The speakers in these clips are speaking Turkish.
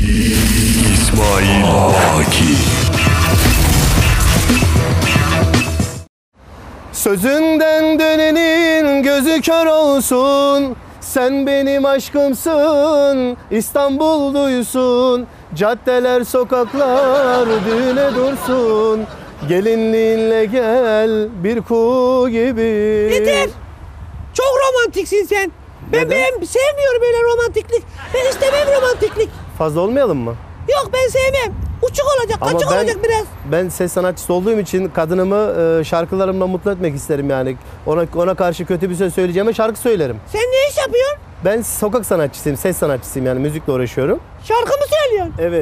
İsmail Haki. Sözünden dönenin gözü kör olsun. Sen benim aşkımsın, İstanbul duysun. Caddeler, sokaklar düğüne dursun. Gelinliğinle gel bir kuğu gibi. Yeter! Çok romantiksin sen. Ben sevmiyorum böyle romantiklik. Ben istemem romantiklik. Fazla olmayalım mı? Yok, ben sevmem. Uçuk olacak, Ama kaçık olacak biraz. Ben ses sanatçısı olduğum için kadınımı şarkılarımla mutlu etmek isterim yani. Ona karşı kötü bir söz söyleyeceğime şarkı söylerim. Sen ne iş yapıyorsun? Ben sokak sanatçısıyım, ses sanatçısıyım yani müzikle uğraşıyorum. Şarkı mı söylüyorsun? Evet.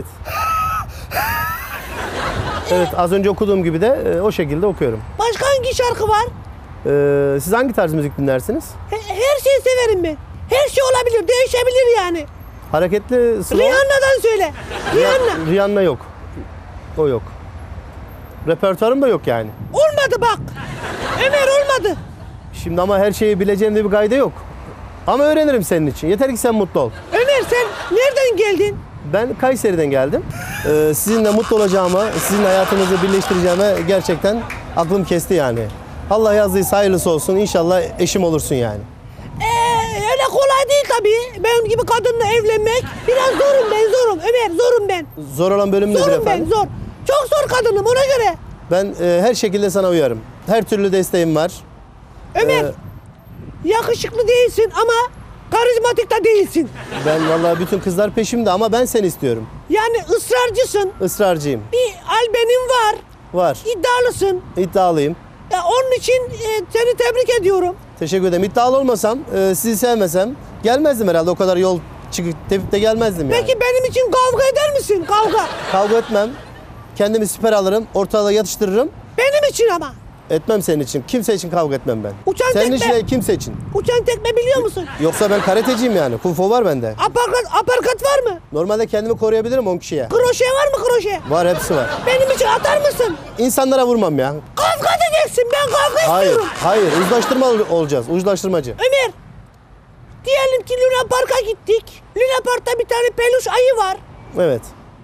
Evet, az önce okuduğum gibi de o şekilde okuyorum. Başka hangi şarkı var? Siz hangi tarz müzik dinlersiniz? Her şeyi severim ben. Her şey olabilir, değişebilir yani. Hareketli, slow. Rihanna'dan söyle. Rihanna. Rihanna yok. O yok. Repertuarım da yok yani. Olmadı bak. Ömer olmadı. Şimdi ama her şeyi bileceğim diye bir kaydı yok. Ama öğrenirim senin için. Yeter ki sen mutlu ol. Ömer sen nereden geldin? Ben Kayseri'den geldim. Sizinle mutlu olacağıma, sizin hayatınızı birleştireceğime gerçekten aklım kesti yani. Allah yazdıysa hayırlısı olsun. İnşallah eşim olursun yani. Öyle kolay değil tabii. Benim gibi kadınla evlenmek. Biraz zorum ben, zorum. Ömer zorum ben. Zor olan bölüm nedir Zorum efendim? ben, zor. Çok zor kadınım ona göre. Ben her şekilde sana uyarım. Her türlü desteğim var. Ömer yakışıklı değilsin ama karizmatik de değilsin. Ben vallahi bütün kızlar peşimde ama ben seni istiyorum. Yani ısrarcısın. Israrcıyım. Bir albenin var. Var. İddialısın. İddialıyım. Onun için seni tebrik ediyorum. Teşekkür ederim. İddialı olmasam, sizi sevmesem gelmezdim herhalde. O kadar yol çıkıp tepip de gelmezdim yani. Peki benim için kavga eder misin? Kavga. Kavga etmem. Kendimi siper alırım. Ortalığa yatıştırırım. Benim için ama. Etmem senin için. Kimse için kavga etmem ben. Uçan Senin tekme. için değil, kimse için. Uçan tekme biliyor musun? Yoksa ben karateciyim yani. Kung fu var bende. Aparkat var mı? Normalde kendimi koruyabilirim 10 kişiye. Kroşe var mı kroşe? Var, hepsi var. Benim için atar mısın? İnsanlara vurmam ya. Kavga edeceksin. Ben kavga Hayır, istiyorum. hayır. Uzlaştırma olacağız. Uzlaştırmacı. Ömer. Diyelim ki Luna Park'a gittik. Luna Park'ta bir tane peluş ayı var. Evet.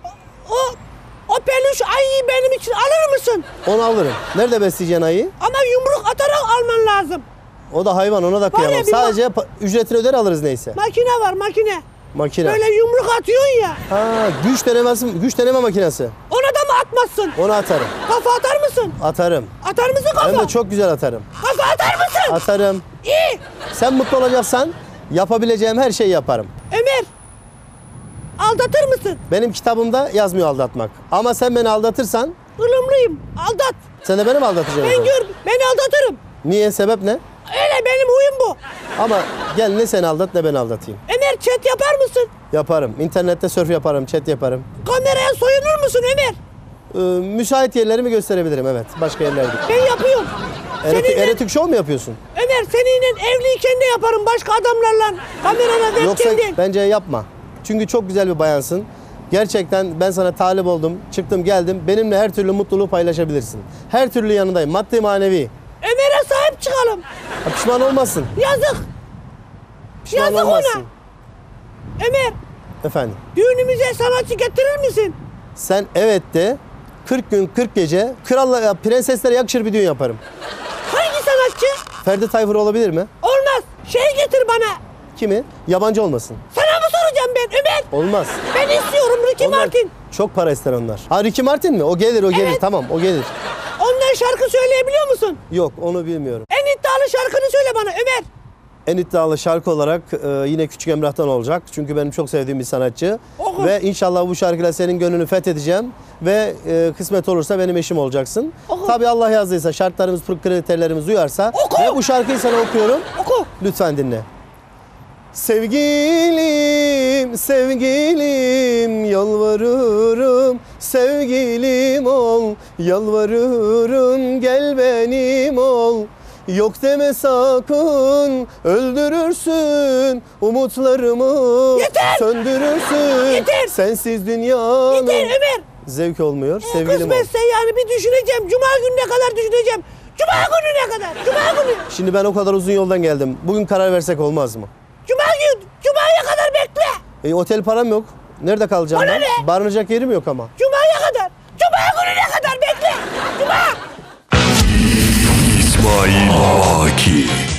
O peluş ayıyı benim için alır mısın? Onu alırım. Nerede besleyeceksin ayıyı? Ama yumruk atarak alman lazım. O da hayvan, ona da kıyamam. ya bir Sadece ücretini öder alırız neyse. Makine var, makine. Makine. Böyle yumruk atıyorsun ya. Ha, güç deneme makinesi. Ona da mı atmazsın? Onu atarım. Kafa atar mısın? Atarım. Atar mısın kafa? Hem de çok güzel atarım. Kafa atar mısın? Atarım. İyi. Sen mutlu olacaksan yapabileceğim her şeyi yaparım. Ömer. Aldatır mısın? Benim kitabımda yazmıyor aldatmak. Ama sen beni aldatırsan Ilımlıyım. Aldat. sen de beni mi aldatacaksın? Ben gör. Beni aldatırım. Niye? Sebep ne? Öyle benim huyum bu. Ama gel ne sen aldat ne ben aldatayım. Ömer chat yapar mısın? Yaparım. İnternette surf yaparım, chat yaparım. Kameraya soyunur musun Ömer? Müsait yerlerimi gösterebilirim, evet. Başka yerlerde. Ben yapıyorum. Erotik show mu yapıyorsun? Ömer seninle evliyken de yaparım başka adamlarla. Kamerana Yoksa webcam'den. bence yapma. Çünkü çok güzel bir bayansın. Gerçekten ben sana talip oldum, çıktım geldim. Benimle her türlü mutluluğu paylaşabilirsin. Her türlü yanındayım, maddi manevi. Ömer'e sahip çıkalım. Pişman olmasın. Yazık. Pişman Yazık olmasın. ona. Ömer Efendim, düğünümüze sanatçı getirir misin? sen evet de 40 gün 40 gece kralla prenseslere yakışır bir düğün yaparım. Hangi sanatçı? Ferdi Tayfur olabilir mi? Olmaz. Şey getir bana. Kimi? Yabancı olmasın. Sana mı soracağım ben Ömer? Olmaz. Ben istiyorum Ricky Onlar Martin. çok para ister onlar. Ha, Ricky Martin mi? O gelir, o gelir. Evet. Tamam, o gelir. Ondan şarkı söyleyebiliyor musun? Yok, onu bilmiyorum. En iddialı şarkını söyle bana Ömer. En iddialı şarkı olarak yine Küçük Emrah'tan olacak. Çünkü benim çok sevdiğim bir sanatçı. Oku. Ve inşallah bu şarkıyla senin gönlünü fethedeceğim. Ve kısmet olursa benim eşim olacaksın. Oku. Tabii Allah yazdıysa, şartlarımız, kriterlerimiz uyarsa. Oku. Ve bu şarkıyı sana okuyorum. Oku. Lütfen dinle. Sevgilim, sevgilim, yalvarırım, sevgilim ol, yalvarırım, gel benim ol. Yok deme sakın, öldürürsün umutlarımı, Yeter! söndürürsün. Yeter! Sensiz dünyanın Yeter Ömer. zevk olmuyor, sevgilim ol. Kısmetse yani bir düşüneceğim. Cuma gününe kadar düşüneceğim. Cuma gününe kadar. Cuma günü. Şimdi ben o kadar uzun yoldan geldim. Bugün karar versek olmaz mı? Cuma gün. Cuma'ya kadar bekle. Otel param yok. Nerede kalacağım Bana ben? ne? Barınacak yerim yok ama. Cuma'ya kadar. Cuma gününe kadar bekle. Cuma. İsmail Aki.